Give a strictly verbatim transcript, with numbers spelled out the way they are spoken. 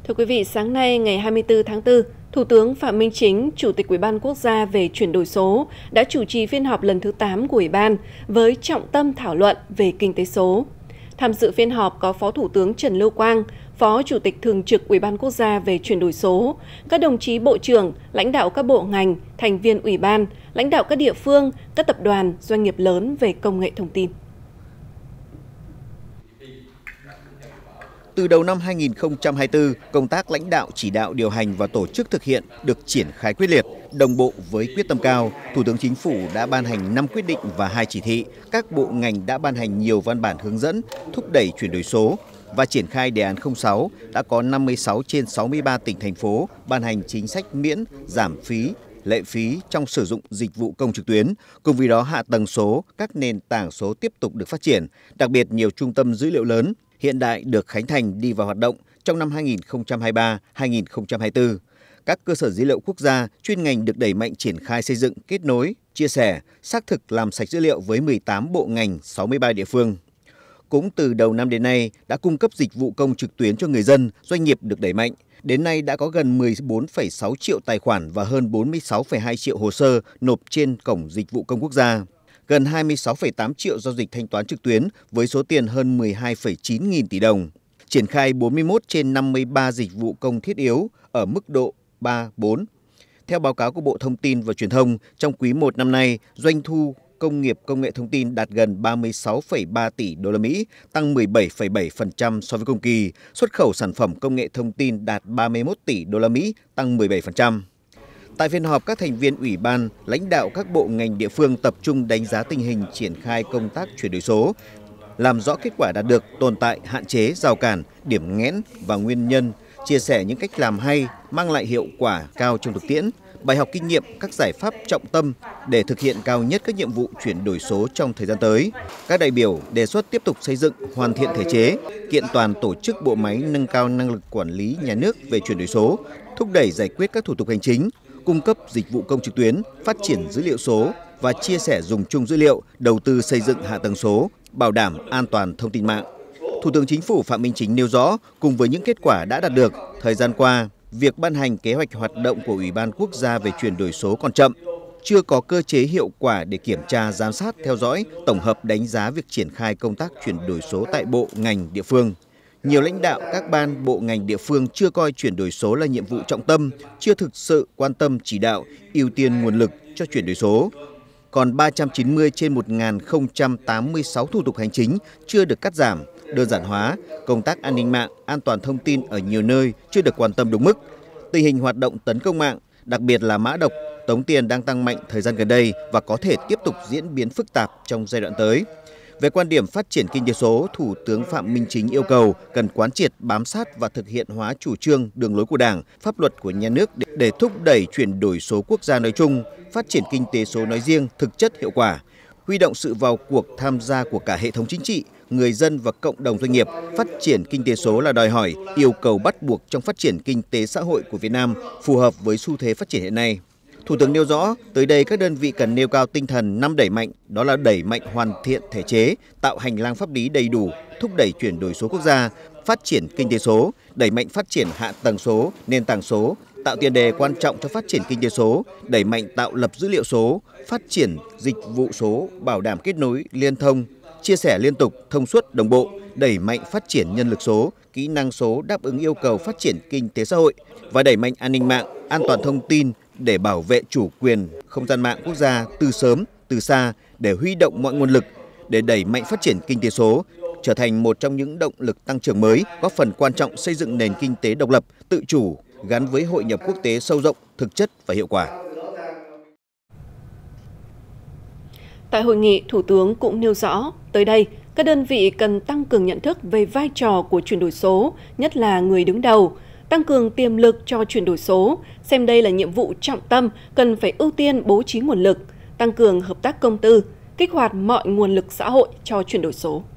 Thưa quý vị, sáng nay ngày hai mươi tư tháng tư, Thủ tướng Phạm Minh Chính, Chủ tịch Ủy ban Quốc gia về chuyển đổi số, đã chủ trì phiên họp lần thứ tám của Ủy ban với trọng tâm thảo luận về kinh tế số. Tham dự phiên họp có Phó Thủ tướng Trần Lưu Quang, Phó Chủ tịch Thường trực Ủy ban Quốc gia về chuyển đổi số, các đồng chí Bộ trưởng, lãnh đạo các bộ ngành, thành viên Ủy ban, lãnh đạo các địa phương, các tập đoàn, doanh nghiệp lớn về công nghệ thông tin. Từ đầu năm hai nghìn không trăm hai mươi tư, công tác lãnh đạo, chỉ đạo, điều hành và tổ chức thực hiện được triển khai quyết liệt, đồng bộ với quyết tâm cao. Thủ tướng Chính phủ đã ban hành năm quyết định và hai chỉ thị. Các bộ ngành đã ban hành nhiều văn bản hướng dẫn, thúc đẩy chuyển đổi số và triển khai đề án không sáu. Đã có năm mươi sáu trên sáu mươi ba tỉnh, thành phố ban hành chính sách miễn, giảm phí, lệ phí trong sử dụng dịch vụ công trực tuyến. Cùng với đó, hạ tầng số, các nền tảng số tiếp tục được phát triển. Đặc biệt, nhiều trung tâm dữ liệu lớn hiện đại được khánh thành đi vào hoạt động trong năm hai nghìn không trăm hai mươi ba đến hai nghìn không trăm hai mươi tư. Các cơ sở dữ liệu quốc gia chuyên ngành được đẩy mạnh triển khai xây dựng, kết nối, chia sẻ, xác thực làm sạch dữ liệu với mười tám bộ ngành, sáu mươi ba địa phương. Cũng từ đầu năm đến nay đã cung cấp dịch vụ công trực tuyến cho người dân, doanh nghiệp được đẩy mạnh. Đến nay đã có gần mười bốn phẩy sáu triệu tài khoản và hơn bốn mươi sáu phẩy hai triệu hồ sơ nộp trên Cổng Dịch vụ Công Quốc gia. Gần hai mươi sáu phẩy tám triệu giao dịch thanh toán trực tuyến với số tiền hơn mười hai phẩy chín nghìn tỷ đồng. Triển khai bốn mươi mốt trên năm mươi ba dịch vụ công thiết yếu ở mức độ ba, bốn. Theo báo cáo của Bộ Thông tin và Truyền thông, trong quý một năm nay, doanh thu công nghiệp công nghệ thông tin đạt gần ba mươi sáu phẩy ba tỷ đô la Mỹ, tăng mười bảy phẩy bảy phần trăm so với cùng kỳ. Xuất khẩu sản phẩm công nghệ thông tin đạt ba mươi mốt tỷ đô la Mỹ, tăng mười bảy phần trăm. Tại phiên họp, các thành viên Ủy ban, lãnh đạo các bộ ngành địa phương tập trung đánh giá tình hình triển khai công tác chuyển đổi số, làm rõ kết quả đạt được, tồn tại, hạn chế, rào cản, điểm nghẽn và nguyên nhân, chia sẻ những cách làm hay, mang lại hiệu quả cao trong thực tiễn, bài học kinh nghiệm, các giải pháp trọng tâm để thực hiện cao nhất các nhiệm vụ chuyển đổi số trong thời gian tới. Các đại biểu đề xuất tiếp tục xây dựng, hoàn thiện thể chế, kiện toàn tổ chức bộ máy, nâng cao năng lực quản lý nhà nước về chuyển đổi số, thúc đẩy giải quyết các thủ tục hành chính, cung cấp dịch vụ công trực tuyến, phát triển dữ liệu số và chia sẻ dùng chung dữ liệu, đầu tư xây dựng hạ tầng số, bảo đảm an toàn thông tin mạng. Thủ tướng Chính phủ Phạm Minh Chính nêu rõ, cùng với những kết quả đã đạt được, thời gian qua, việc ban hành kế hoạch hoạt động của Ủy ban Quốc gia về chuyển đổi số còn chậm, chưa có cơ chế hiệu quả để kiểm tra, giám sát, theo dõi, tổng hợp đánh giá việc triển khai công tác chuyển đổi số tại bộ, ngành, địa phương. Nhiều lãnh đạo các ban, bộ, ngành, địa phương chưa coi chuyển đổi số là nhiệm vụ trọng tâm, chưa thực sự quan tâm chỉ đạo, ưu tiên nguồn lực cho chuyển đổi số. Còn ba trăm chín mươi trên một nghìn không trăm tám mươi sáu thủ tục hành chính chưa được cắt giảm, đơn giản hóa, công tác an ninh mạng, an toàn thông tin ở nhiều nơi chưa được quan tâm đúng mức. Tình hình hoạt động tấn công mạng, đặc biệt là mã độc, tống tiền đang tăng mạnh thời gian gần đây và có thể tiếp tục diễn biến phức tạp trong giai đoạn tới. Về quan điểm phát triển kinh tế số, Thủ tướng Phạm Minh Chính yêu cầu cần quán triệt, bám sát và thực hiện hóa chủ trương, đường lối của Đảng, pháp luật của nhà nước để thúc đẩy chuyển đổi số quốc gia nói chung, phát triển kinh tế số nói riêng thực chất hiệu quả, huy động sự vào cuộc tham gia của cả hệ thống chính trị, người dân và cộng đồng doanh nghiệp. Phát triển kinh tế số là đòi hỏi, yêu cầu bắt buộc trong phát triển kinh tế xã hội của Việt Nam, phù hợp với xu thế phát triển hiện nay. Thủ tướng nêu rõ, tới đây các đơn vị cần nêu cao tinh thần năm đẩy mạnh, đó là đẩy mạnh hoàn thiện thể chế, tạo hành lang pháp lý đầy đủ, thúc đẩy chuyển đổi số quốc gia, phát triển kinh tế số, đẩy mạnh phát triển hạ tầng số, nền tảng số, tạo tiền đề quan trọng cho phát triển kinh tế số, đẩy mạnh tạo lập dữ liệu số, phát triển dịch vụ số, bảo đảm kết nối, liên thông, chia sẻ liên tục, thông suốt, đồng bộ, đẩy mạnh phát triển nhân lực số, kỹ năng số đáp ứng yêu cầu phát triển kinh tế xã hội và đẩy mạnh an ninh mạng, an toàn thông tin để bảo vệ chủ quyền không gian mạng quốc gia từ sớm, từ xa để huy động mọi nguồn lực để đẩy mạnh phát triển kinh tế số, trở thành một trong những động lực tăng trưởng mới, góp phần quan trọng xây dựng nền kinh tế độc lập, tự chủ, gắn với hội nhập quốc tế sâu rộng, thực chất và hiệu quả. Tại hội nghị, Thủ tướng cũng nêu rõ, tới đây, các đơn vị cần tăng cường nhận thức về vai trò của chuyển đổi số, nhất là người đứng đầu, tăng cường tiềm lực cho chuyển đổi số, xem đây là nhiệm vụ trọng tâm, cần phải ưu tiên bố trí nguồn lực, tăng cường hợp tác công tư, kích hoạt mọi nguồn lực xã hội cho chuyển đổi số.